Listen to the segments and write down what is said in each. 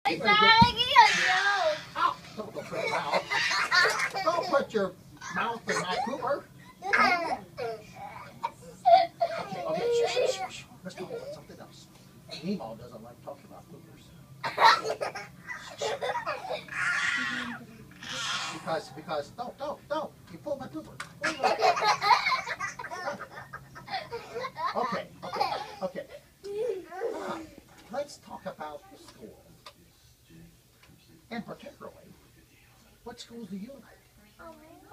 It's not like you. Oh, don't put your mouth. Don't put your mouth in my pooper. Okay, shh. Let's talk about something else. Nemo doesn't like talking about poopers. Because, don't. You pull my pooper. Okay. Let's talk about school. And particularly, what schools do you like?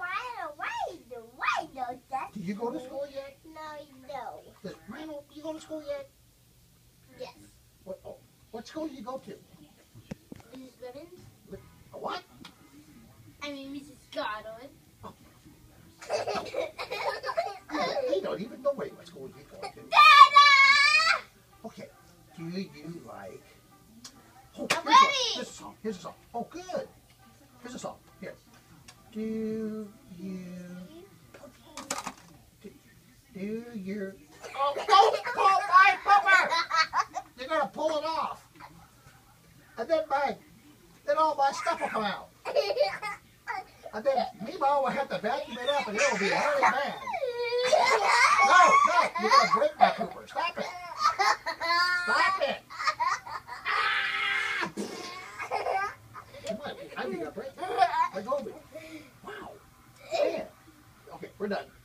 Do you go to school yet? No. Does Randall, you go to school yet? Yes. What school do you go to? Mrs. Goodens? A what? I mean, Mrs. Godwin. They don't even know what school you go to. Dada! Okay. Do you like... Oh, I'm ready! Here's a song. Oh, good. Here's a song. Here. Do you... Oh, don't pull my pooper! You're going to pull it off. And then all my stuff will come out. And then Nemo will have to vacuum it up and it'll be very bad. No, you're going to break my pooper. Stop it. Stop it. Come on, I'm going to break it. Let go of it. Wow. Man. Okay, we're done.